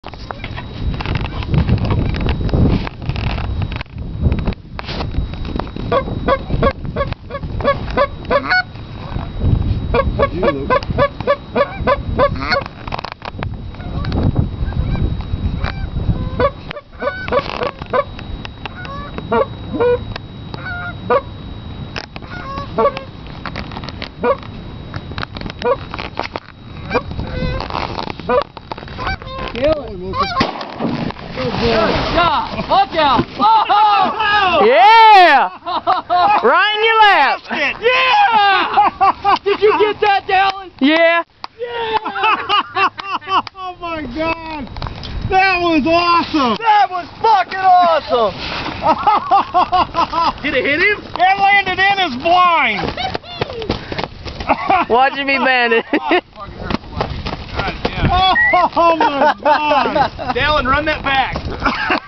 Look out! Oh! Yeah! Right in your lap! Yeah! Did you get that, Dallin? Yeah! Yeah! Oh my God! That was awesome! That was fucking awesome! Did it hit him? It landed in his blind! Watch him be banded. Oh my God! Dallin, run that back!